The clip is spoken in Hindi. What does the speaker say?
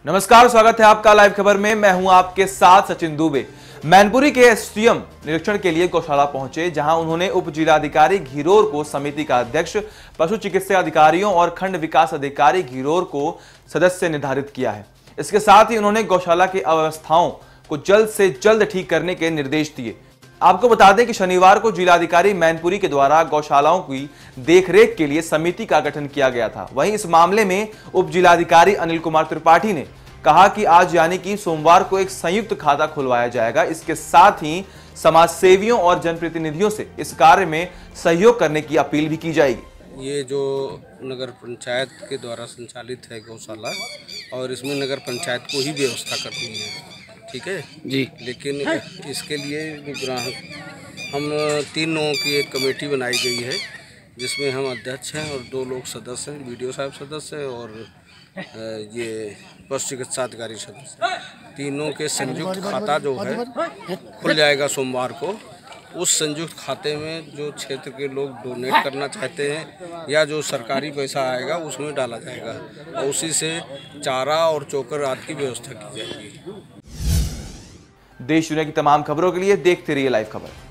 नमस्कार, स्वागत है आपका लाइव खबर में। मैं हूं आपके साथ सचिन दुबे। मैनपुरी के एसडीएम निरीक्षण के लिए गौशाला पहुंचे, जहां उन्होंने उप जिलाधिकारी घिरोर को समिति का अध्यक्ष, पशु चिकित्सा अधिकारियों और खंड विकास अधिकारी घिरोर को सदस्य निर्धारित किया है। इसके साथ ही उन्होंने गौशाला की अव्यवस्थाओं को जल्द से जल्द ठीक करने के निर्देश दिए। आपको बता दें कि शनिवार को जिलाधिकारी मैनपुरी के द्वारा गौशालाओं की देखरेख के लिए समिति का गठन किया गया था। वहीं इस मामले में उप जिलाधिकारी अनिल कुमार त्रिपाठी ने कहा कि आज यानी कि सोमवार को एक संयुक्त खाता खुलवाया जाएगा। इसके साथ ही समाज सेवियों और जनप्रतिनिधियों से इस कार्य में सहयोग करने की अपील भी की जाएगी। ये जो नगर पंचायत के द्वारा संचालित है गौशाला, और इसमें नगर पंचायत को ही व्यवस्था करनी है, ठीक है जी। लेकिन इसके लिए हम 3 लोगों की एक कमेटी बनाई गई है, जिसमें हम अध्यक्ष हैं और 2 लोग सदस्य हैं, वीडियो साहब सदस्य हैं और ये पशु चिकित्सा अधिकारी सदस्य। तीनों के संयुक्त खाता जो है खुल जाएगा सोमवार को। उस संयुक्त खाते में जो क्षेत्र के लोग डोनेट करना चाहते हैं या जो सरकारी पैसा आएगा उसमें डाला जाएगा और उसी से चारा और चोकर आदि की व्यवस्था की जाएगी। देश दुनिया की तमाम खबरों के लिए देखते रहिए लाइव खबर।